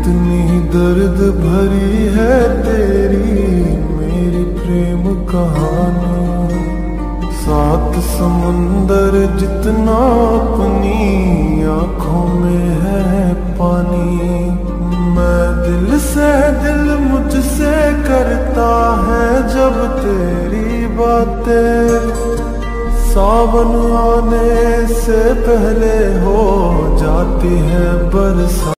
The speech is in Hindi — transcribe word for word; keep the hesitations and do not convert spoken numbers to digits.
कितनी दर्द भरी है तेरी मेरी प्रेम कहानी। सात समुंदर जितना अपनी आंखों में है पानी। मैं दिल से दिल मुझसे करता है जब तेरी बातें। सावन आने से पहले हो जाती है बरसात।